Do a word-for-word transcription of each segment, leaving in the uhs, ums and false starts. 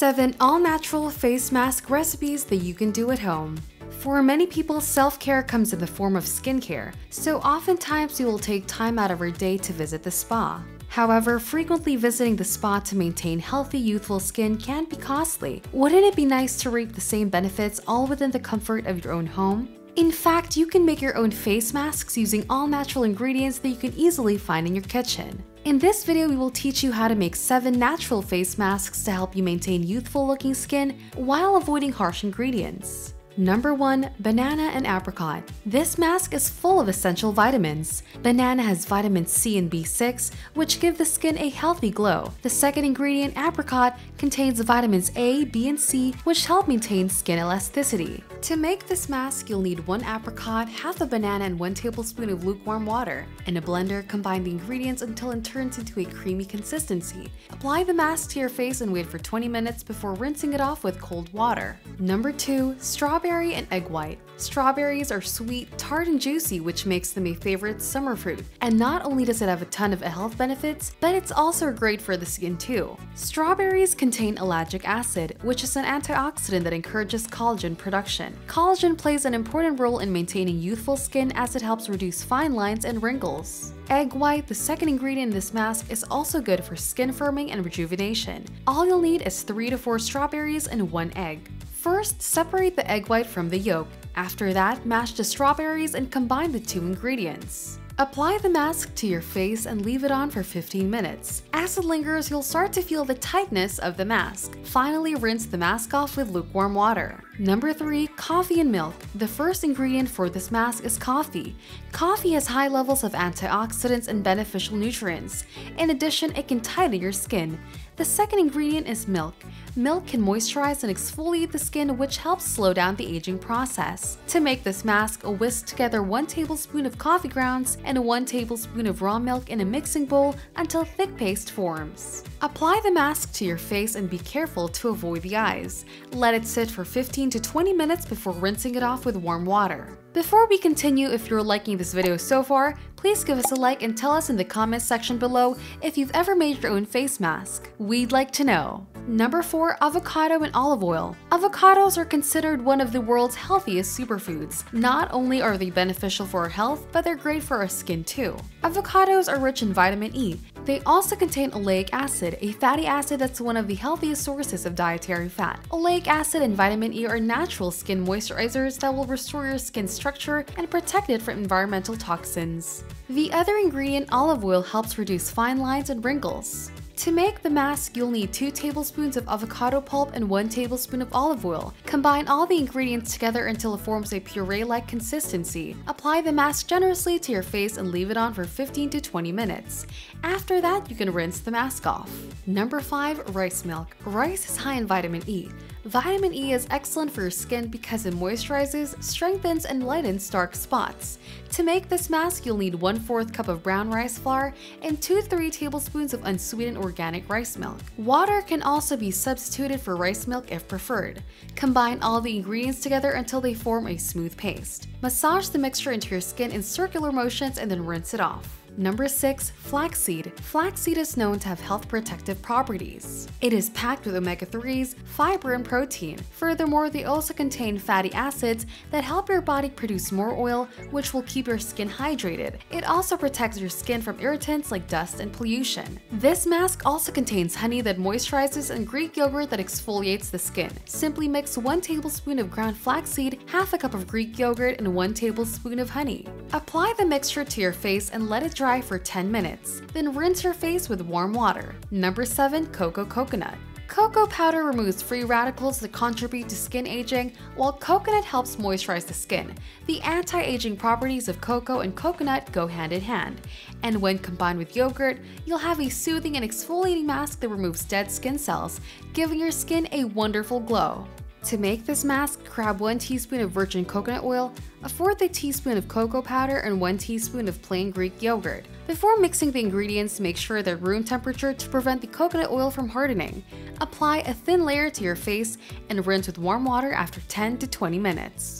seven all-natural face mask recipes that you can do at home. For many people, self-care comes in the form of skincare, so oftentimes you will take time out of your day to visit the spa. However, frequently visiting the spa to maintain healthy, youthful skin can be costly. Wouldn't it be nice to reap the same benefits all within the comfort of your own home? In fact, you can make your own face masks using all natural ingredients that you can easily find in your kitchen. In this video, we will teach you how to make seven natural face masks to help you maintain youthful looking skin while avoiding harsh ingredients. Number one. Banana and apricot. This mask is full of essential vitamins. Banana has vitamin C and B six, which give the skin a healthy glow. The second ingredient, apricot, contains vitamins A, B, and C, which help maintain skin elasticity. To make this mask, you'll need one apricot, half a banana, and one tablespoon of lukewarm water. In a blender, combine the ingredients until it turns into a creamy consistency. Apply the mask to your face and wait for twenty minutes before rinsing it off with cold water. Number two. Strawberry and egg white. Strawberries are sweet, tart, and juicy, which makes them a favorite summer fruit. And not only does it have a ton of health benefits, but it's also great for the skin too. Strawberries contain ellagic acid, which is an antioxidant that encourages collagen production. Collagen plays an important role in maintaining youthful skin as it helps reduce fine lines and wrinkles. Egg white, the second ingredient in this mask, is also good for skin firming and rejuvenation. All you'll need is three to four strawberries and one egg. First, separate the egg white from the yolk. After that, mash the strawberries and combine the two ingredients. Apply the mask to your face and leave it on for fifteen minutes. As it lingers, you'll start to feel the tightness of the mask. Finally, rinse the mask off with lukewarm water. Number three. Coffee and milk. The first ingredient for this mask is coffee. Coffee has high levels of antioxidants and beneficial nutrients. In addition, it can tighten your skin. The second ingredient is milk. Milk can moisturize and exfoliate the skin, which helps slow down the aging process. To make this mask, whisk together one tablespoon of coffee grounds and one tablespoon of raw milk in a mixing bowl until thick paste forms. Apply the mask to your face and be careful to avoid the eyes. Let it sit for fifteen to twenty minutes before rinsing it off with warm water. Before we continue, if you're liking this video so far, please give us a like and tell us in the comments section below if you've ever made your own face mask. We'd like to know. Number four. Avocado and olive oil. Avocados are considered one of the world's healthiest superfoods. Not only are they beneficial for our health, but they're great for our skin too. Avocados are rich in vitamin E. They also contain oleic acid, a fatty acid that's one of the healthiest sources of dietary fat. Oleic acid and vitamin E are natural skin moisturizers that will restore your skin's structure and protect it from environmental toxins. The other ingredient, olive oil, helps reduce fine lines and wrinkles. To make the mask, you'll need two tablespoons of avocado pulp and one tablespoon of olive oil. Combine all the ingredients together until it forms a puree-like consistency. Apply the mask generously to your face and leave it on for fifteen to twenty minutes. After that, you can rinse the mask off. Number five. Rice milk. Rice is high in vitamin E. Vitamin E is excellent for your skin because it moisturizes, strengthens, and lightens dark spots. To make this mask, you'll need one fourth cup of brown rice flour and two to three tablespoons of unsweetened organic rice milk. Water can also be substituted for rice milk if preferred. Combine all the ingredients together until they form a smooth paste. Massage the mixture into your skin in circular motions and then rinse it off. Number six. Flaxseed. Flaxseed is known to have health protective properties. It is packed with omega threes, fiber, and protein. Furthermore, they also contain fatty acids that help your body produce more oil, which will keep your skin hydrated. It also protects your skin from irritants like dust and pollution. This mask also contains honey that moisturizes and Greek yogurt that exfoliates the skin. Simply mix one tablespoon of ground flaxseed, half a cup of Greek yogurt, and one tablespoon of honey. Apply the mixture to your face and let it dry dry for ten minutes. Then rinse your face with warm water. Number seven. Cocoa coconut. Cocoa powder removes free radicals that contribute to skin aging, while coconut helps moisturize the skin. The anti-aging properties of cocoa and coconut go hand in hand, and when combined with yogurt, you'll have a soothing and exfoliating mask that removes dead skin cells, giving your skin a wonderful glow. To make this mask, grab one teaspoon of virgin coconut oil, a fourth a teaspoon of cocoa powder, and one teaspoon of plain Greek yogurt. Before mixing the ingredients, make sure they're room temperature to prevent the coconut oil from hardening. Apply a thin layer to your face and rinse with warm water after ten to twenty minutes.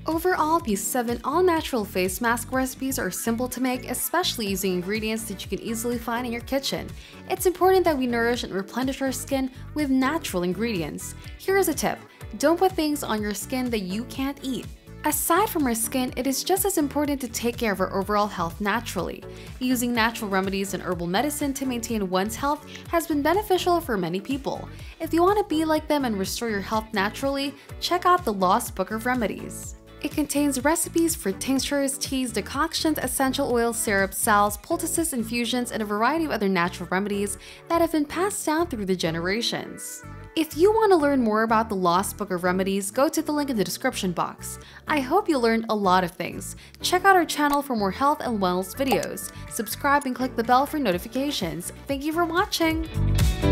Overall, these seven all-natural face mask recipes are simple to make, especially using ingredients that you can easily find in your kitchen. It's important that we nourish and replenish our skin with natural ingredients. Here's a tip: don't put things on your skin that you can't eat. Aside from our skin, it is just as important to take care of our overall health naturally. Using natural remedies and herbal medicine to maintain one's health has been beneficial for many people. If you want to be like them and restore your health naturally, check out the Lost Book of Remedies. It contains recipes for tinctures, teas, decoctions, essential oils, syrups, salves, poultices, infusions, and a variety of other natural remedies that have been passed down through the generations. If you want to learn more about the Lost Book of Remedies, go to the link in the description box. I hope you learned a lot of things. Check out our channel for more health and wellness videos. Subscribe and click the bell for notifications. Thank you for watching!